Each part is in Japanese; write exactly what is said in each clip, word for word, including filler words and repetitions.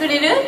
くれる？ありがとう。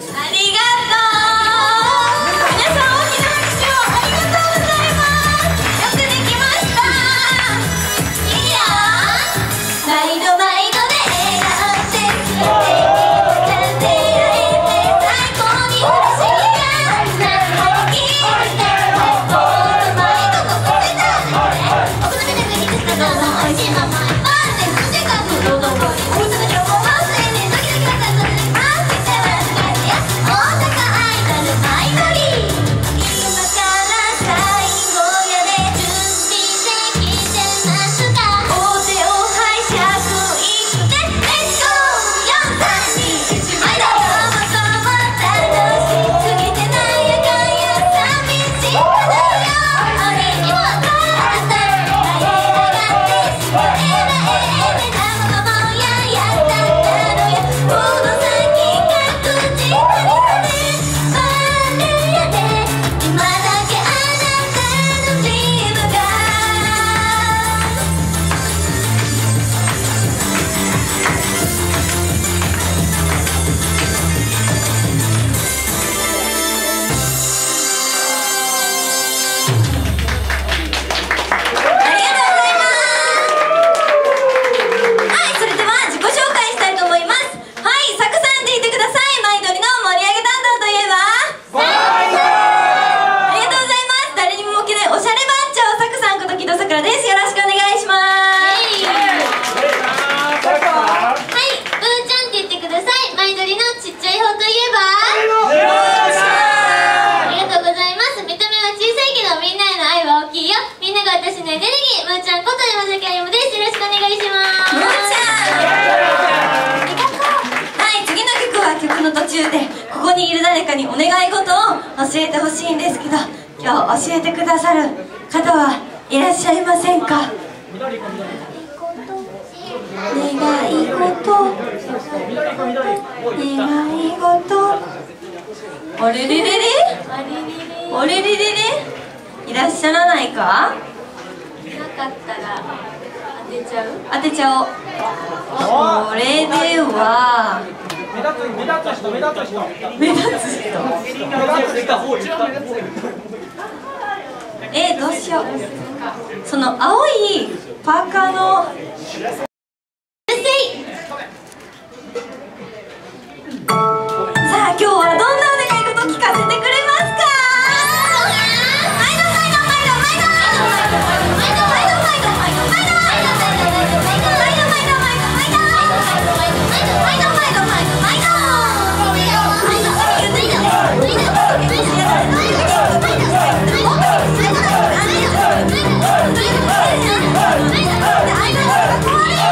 皆さん大きな拍手をありがとうございます。よくできました。いいよ。毎度毎度で笑顔で連れて行って最高に嬉しいが何も聞いてもっと毎度ここでだね。僕の目で見てたのおいしいままパンでそしてかくのどこにおすぐに思わせねドキドキだったそれで待っててはないや大阪アイドルマイドリー今から最後やで準備できてますか大手を拝借いくでレッツゴーよんさんにいちまいだともとも楽しすぎてなんやかんや寂しくなるよ俺にもたった舞い上がってすごいなええでなももややったんだろよこの先確実にそれバレやで今だけあなたのチームがありがとうございます。はい、それでは自己紹介したいと思います。はい、サクさんって言ってください。マイドリの盛り上げ担当といえばありがとうございます。誰にも負けないおしゃれ番長サクさんこと木戸さくらです。よろしくお願いします。 はい、ブーちゃんって言ってください。マイドリのちっちゃい方といえばありがとうございます。見た目は小さいけどみんなへの愛は大きいよ。みんなが私のエネルギー、ブーちゃんこと山崎あゆむです。よろしくお願いします。 むーちゃんはい、次の曲は曲の途中でここにいる誰かにお願い事を教えてほしいんですけど、今日教えてくださる方はいらっしゃいませんか？願い事願い事あれれれれあれれれれいらっしゃらないか？ なかったら当てちゃう？ 当てちゃおう。それでは目立つ目立つ人目立つ人目立つ人えー、どうしよう。その青いパーカーのさあ今日はどんなお願い事聞かせてくれますか？毎度毎度毎度毎度毎度毎度毎度毎度毎度毎度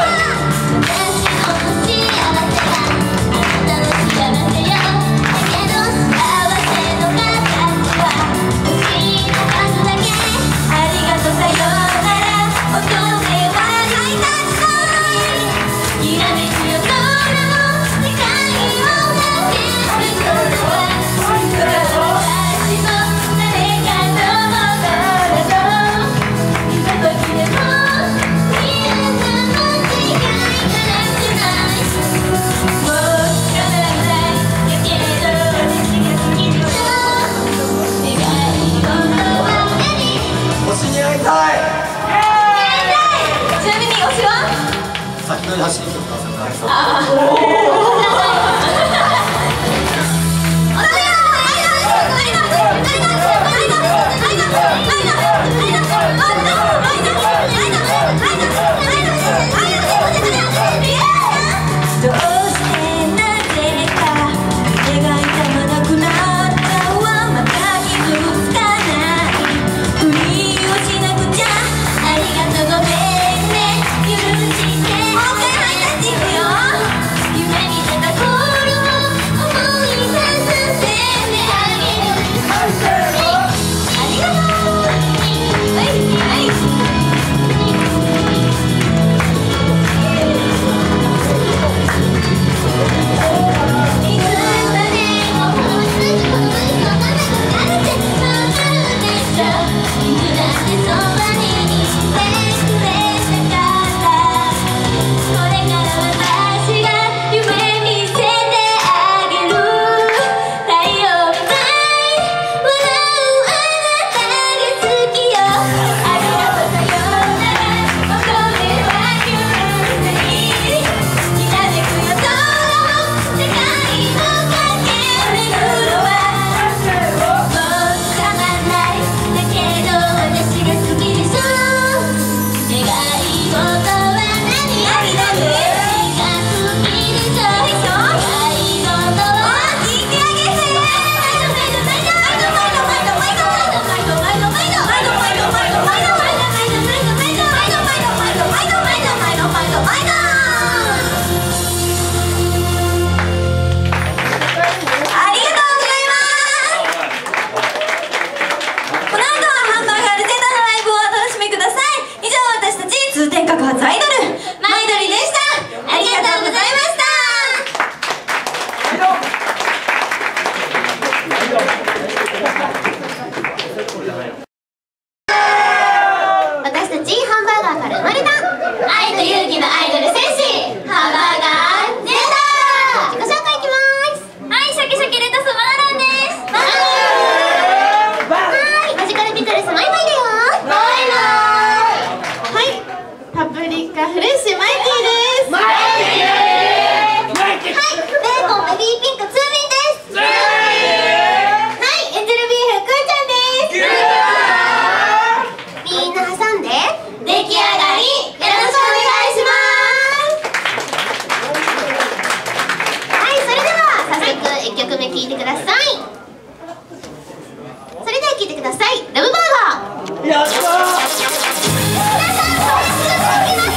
くめ聴いてください。それでは聴いてください。ラブバーガー。 やったー。 皆さん、それすぐ届きました。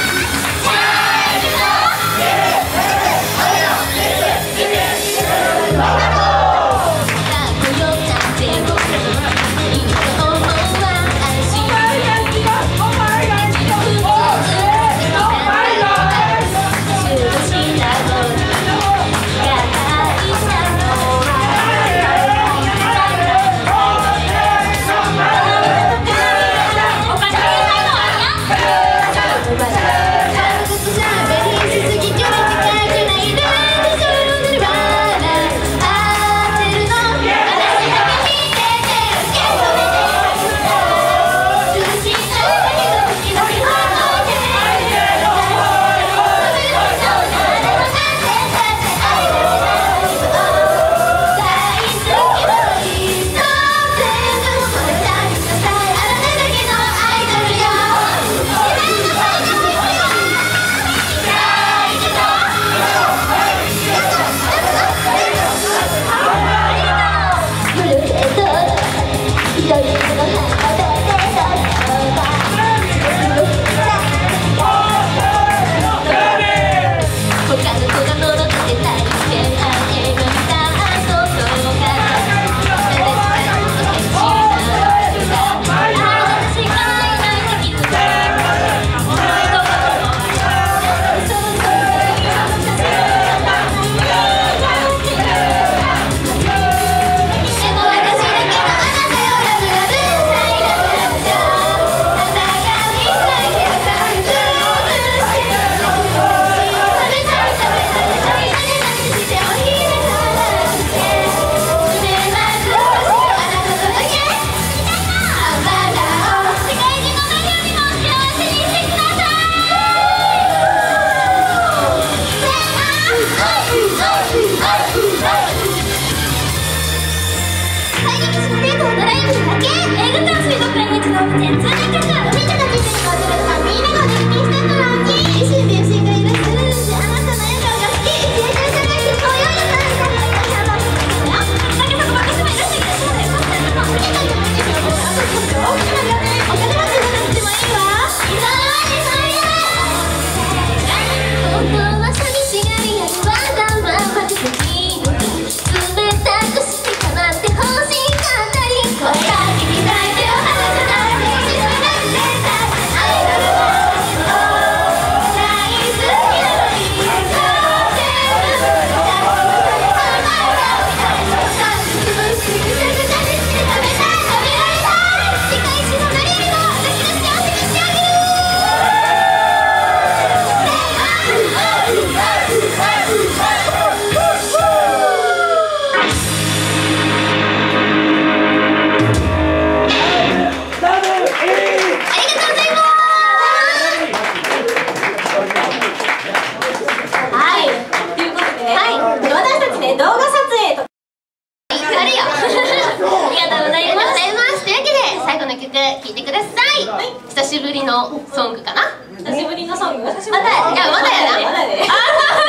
久しぶりのソングかな。 久しぶりのソング。まだ、いや、まだやな。 まだで。あ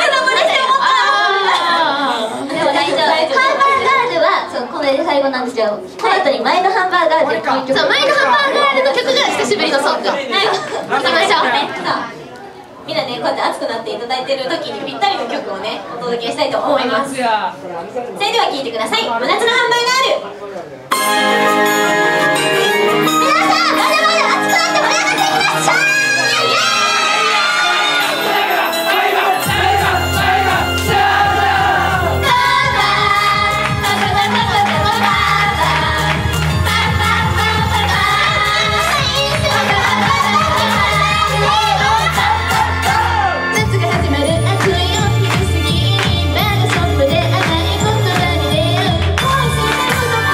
あ、でも大丈夫。ハンバーガールは、そう、これで最後なんですよ。この後に前のハンバーガールで、そう、前のハンバーガールの曲が久しぶりのソング。はい、行きましょう。みんなね、こうやって熱くなっていただいてる時にぴったりの曲をね、お届けしたいと思います。それでは聴いてください。真夏のハンバーガール。皆さん、まだまだ熱くなって盛り上がっていきましょう。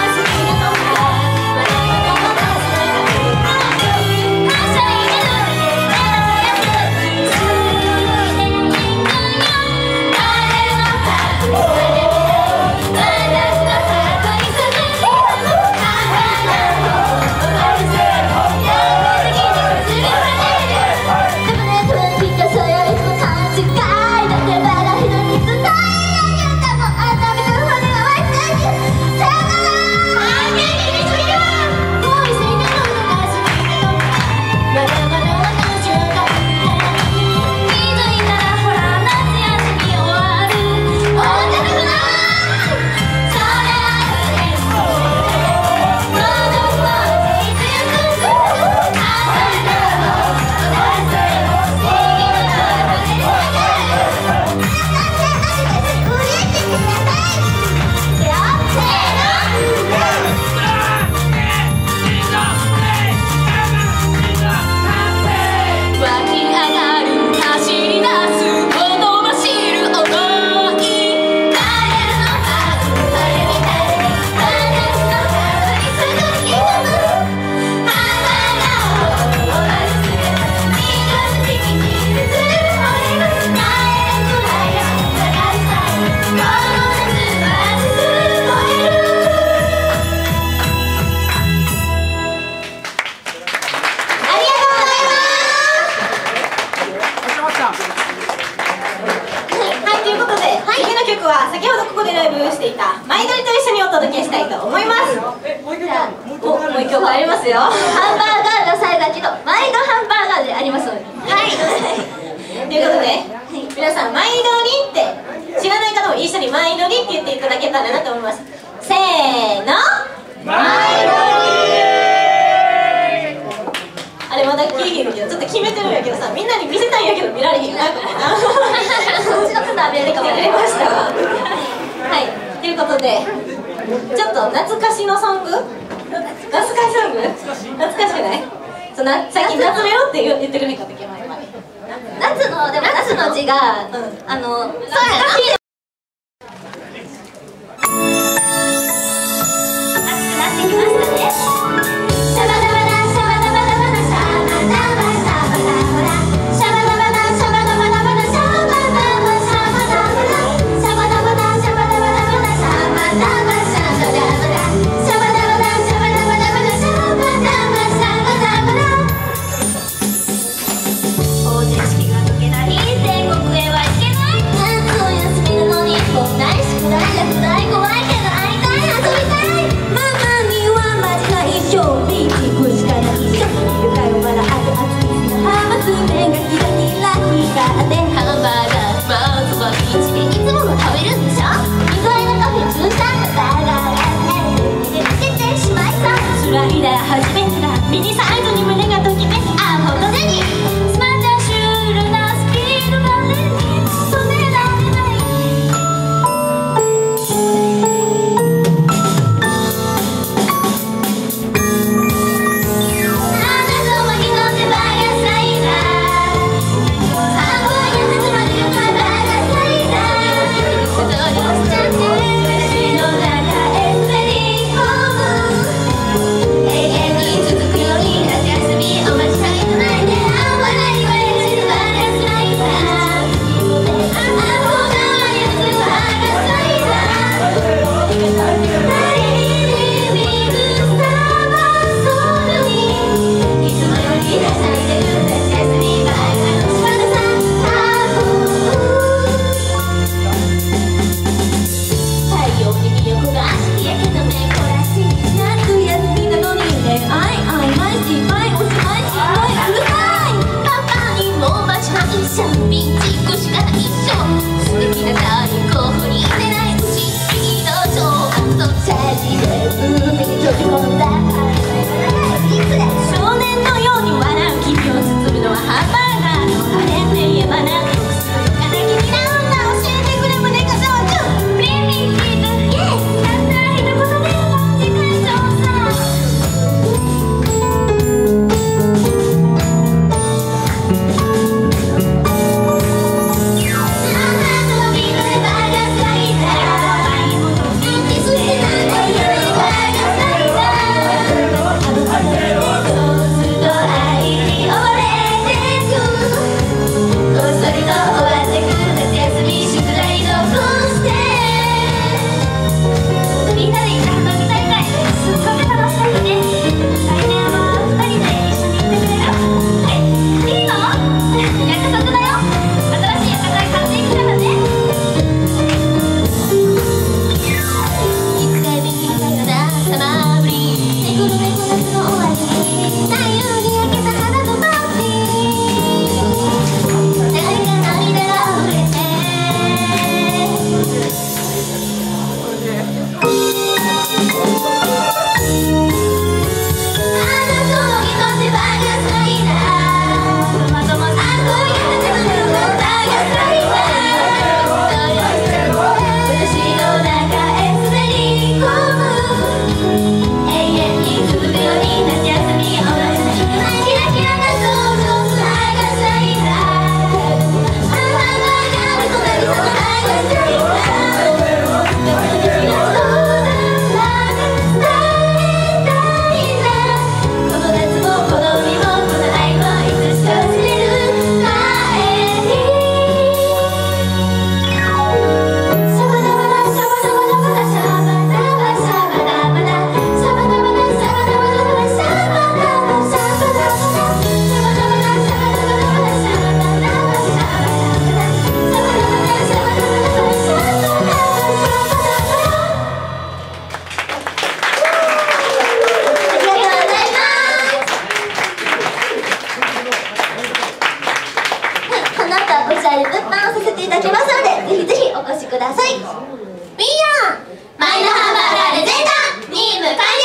感謝していたマイドリと一緒にお届けしたいと思います。じゃあもうもう一曲ありますよ。 ハンバーガーの際だけど毎度ハンバーガーでありますので、 はいということで皆さんマイドリって知らない方も一緒にマイドリって言っていただけたらなと思います。せーの、マイドリ。あれまだ聞いへんけどちょっと決めてるんやけどさ、みんなに見せたいんやけど見られへんなこれな。 そっちの方は見られるかもやりましたわ。はいということでちょっと懐かしのソング、懐かしソング懐かしくない？そな最近夏メロって言ってくれへんかったっけ前まで。 夏のでも夏の字が、うん、あのそうやな。 夏休みのください。みんなマイナハンバーガーレジェンダー任務完了。